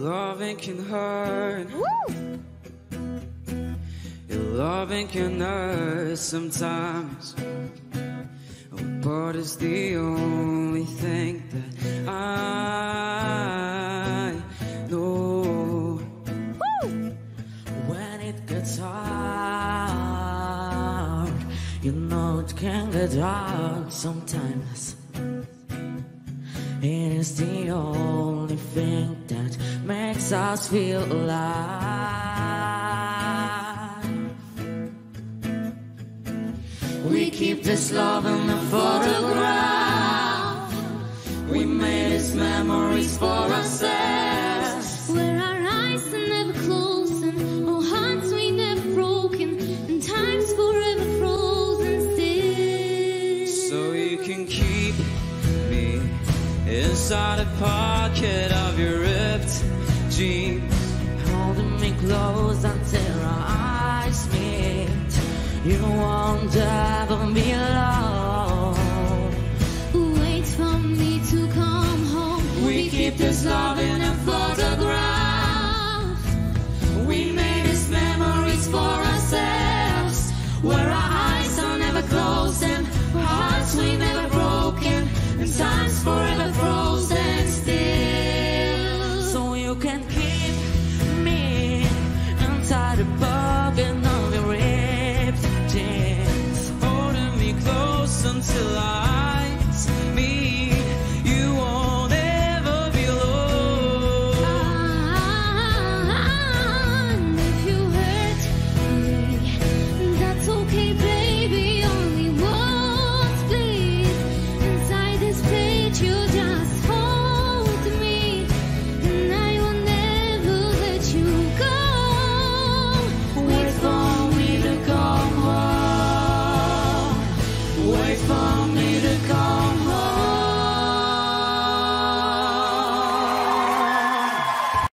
loving can hurt. Woo! Your loving can hurt sometimes, but it's the only thing that I know. Woo! When it gets hard, you know it can get hard sometimes. It is the only thing that makes us feel alive. We keep this love in a photograph. We made these memories for ourselves, Where our eyes are never closed and our hearts we never broken, and time's forever frozen still. So you can keep me inside a pocket of your ripped jeans, holding me close until our eyes meet. You won't ever be alone. Wait for me to come home. We keep this love in a photograph. We made these memories for ourselves, where our eyes are never closed and our hearts we never broken, and time's forever frozen still. So you can keep me inside the pocket of your ripped jeans, holding me close until our eyes meet.